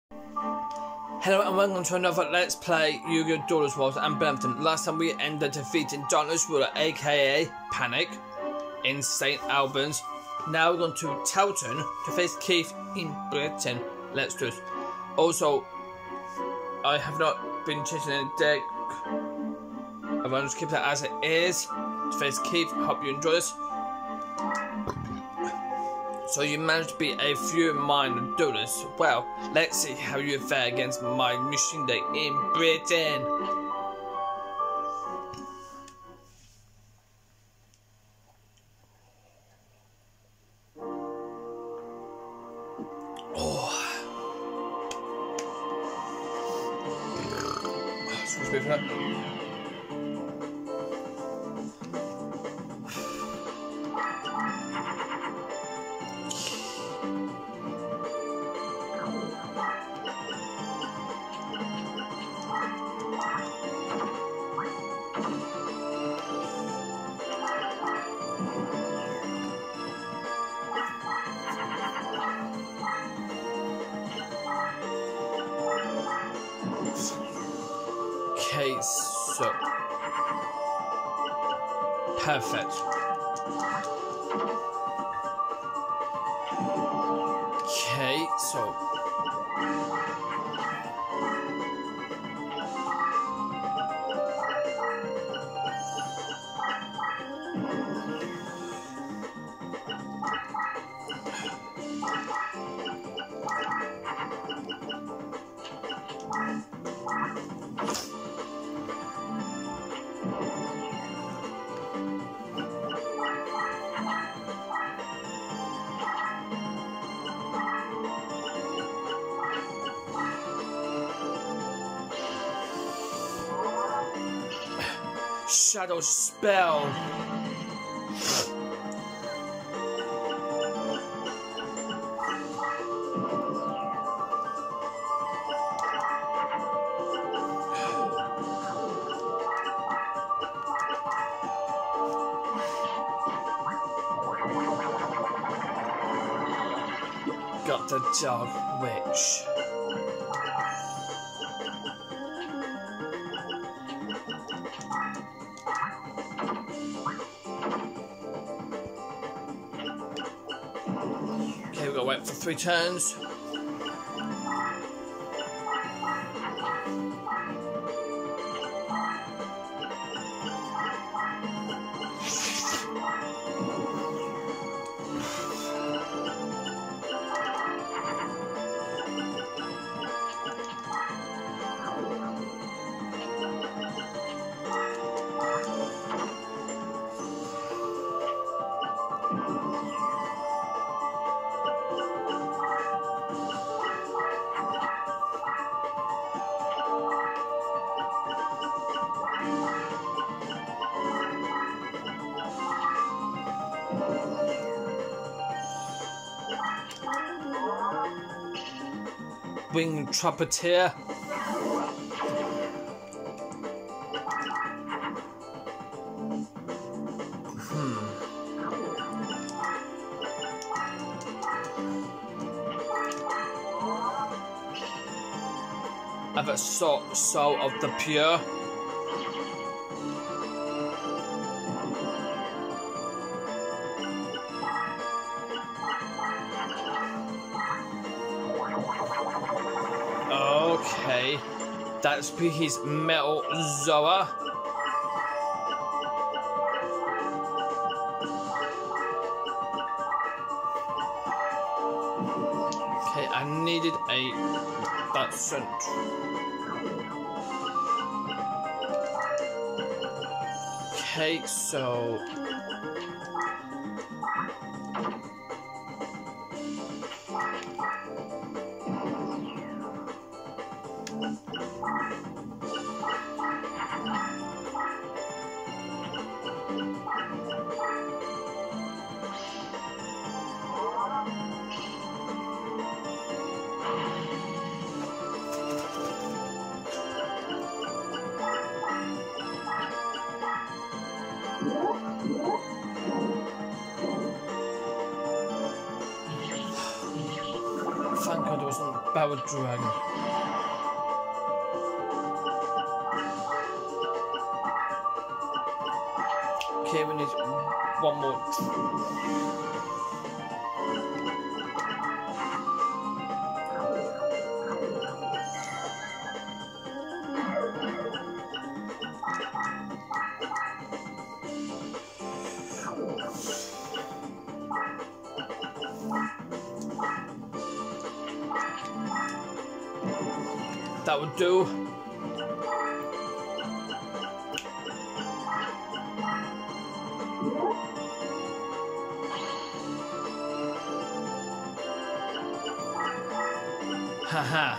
Hello and welcome to another Let's Play Yugioh Duelist Wars and Brampton. Last time we ended defeating Darkness Ruler, aka Panic, in St. Albans. Now we're going to Telton to face Keith in Britain. Let's do this. Also, I have not been changing any deck. I'm going to keep that as it is to face Keith. Hope you enjoy this. So you managed to be a few minor duelists. Well, let's see how you fare against my machine deck in Britain. Oh. Excuse me for that. Okay, so perfect. Okay, so shadow spell. Got the dog witch. Okay, we've got to wait for 3 turns. Winged Trumpeter. I've got Soul of the Pure. Okay, that's his Metal Zoa. Okay, I needed that scent. Okay, so Thank God there wasn't Barrel Dragon. Okay, we need one more. That would do. Haha.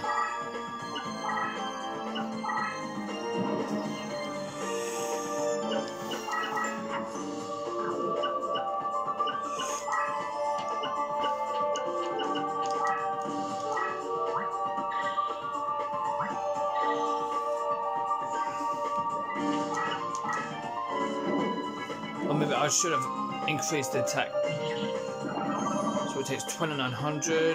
Or maybe I should have increased the attack. So it takes 2900.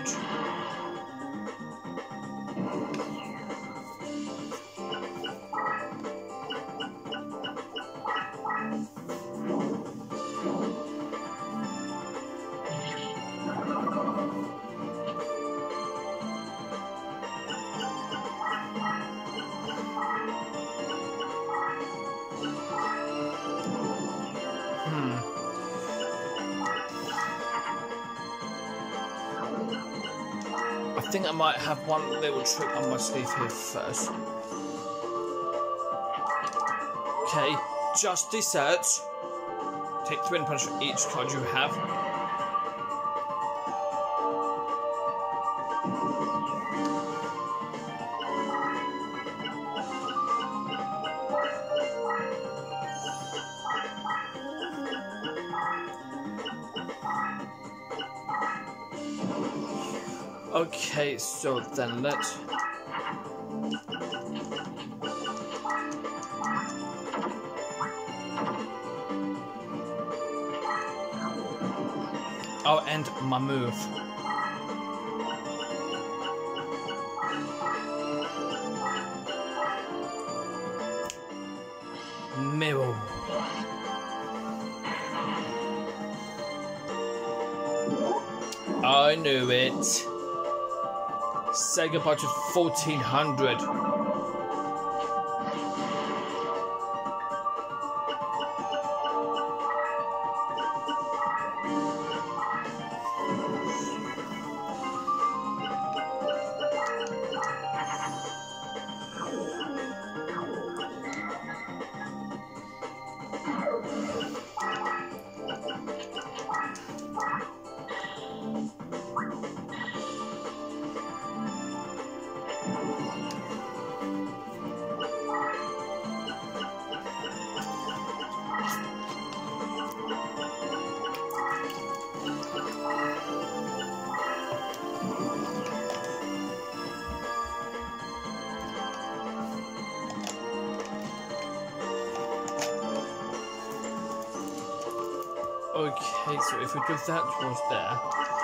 I think I might have one little trick on my sleeve here first. Okay, just desserts. Take 3 punch for each card you have. Okay, so then let's... I'll end my move. Mirror. I knew it. Say goodbye to 1400. Okay, so if we do that towards there.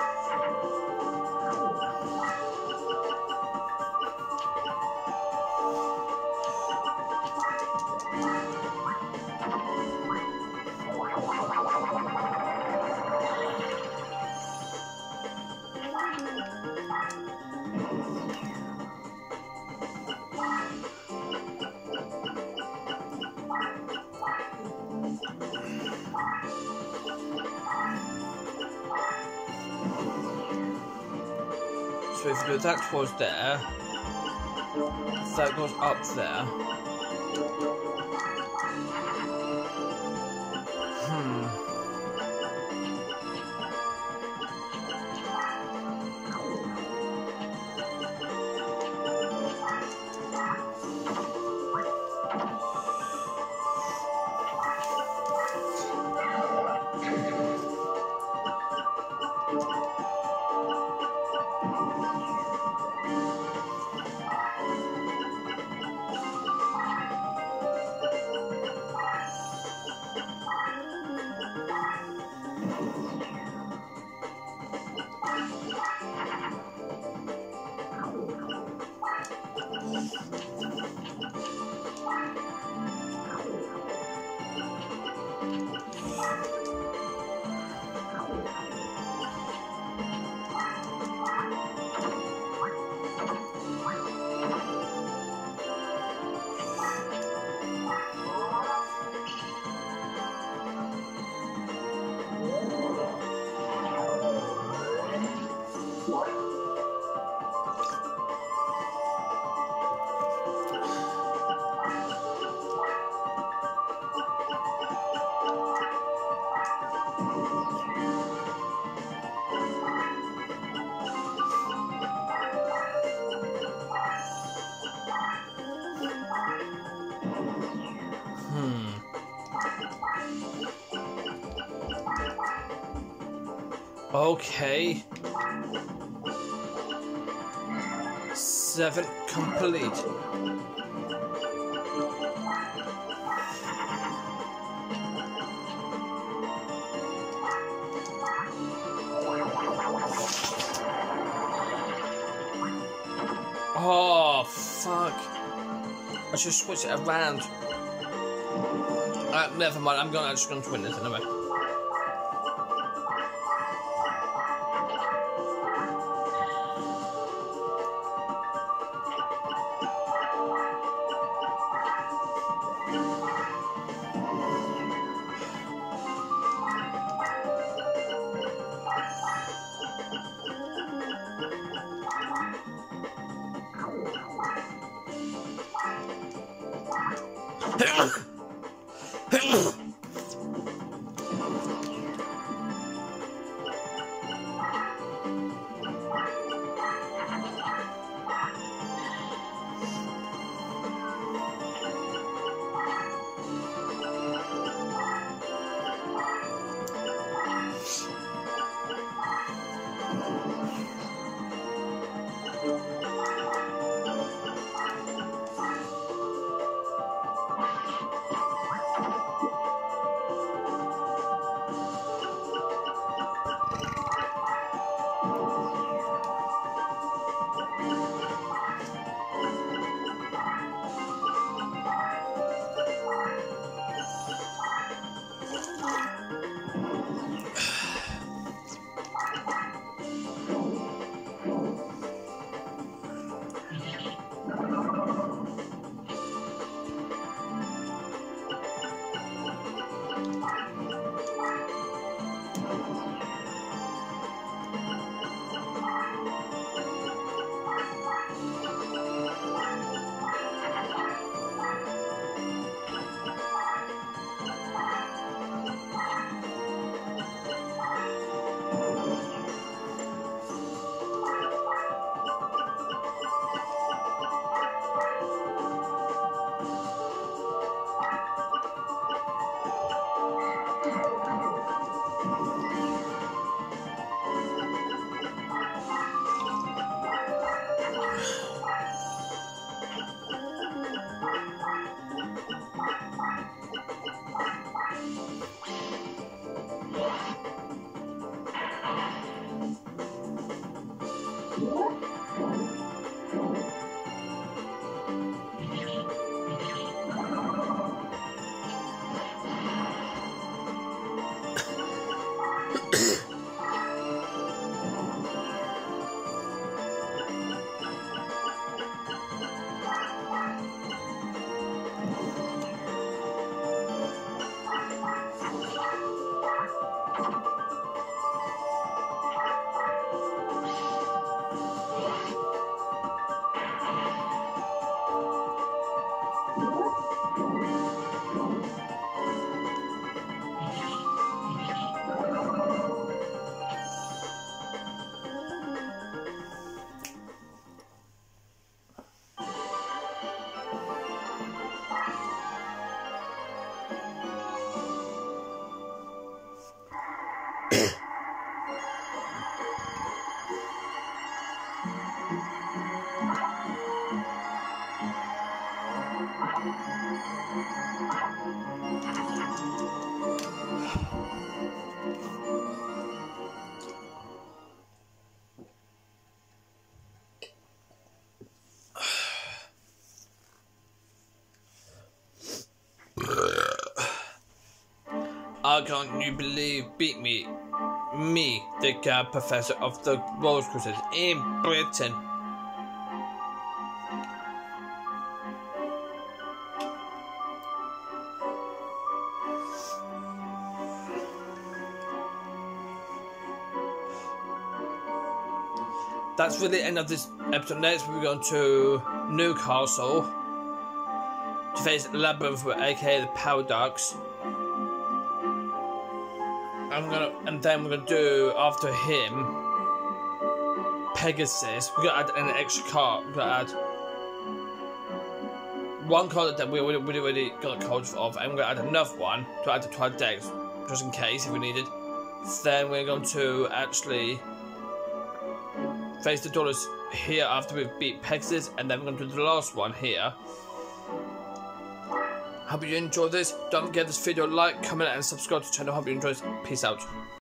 So if you do that towards there, that goes up there. Okay. 7 complete. Oh, fuck. I should switch it around. Never mind, I'm just gonna win this anyway. I can't you believe beat me? Me, the guard professor of the Rose Crusaders in Britain. That's really the end of this episode. Next, we're going to Newcastle to face Labyrinth, aka the Paradox. And then we're gonna do after him Pegasus. We're gonna add an extra card. We're gonna add one card that we already got a code of, and we're gonna add another one to add to our decks, just in case if we need it. Then we're going to actually face the duelist here after we've beat Pegasus, and then we're going to do the last one here. Hope you enjoyed this. Don't forget this video, like, comment, and subscribe to the channel. Hope you enjoyed. Peace out.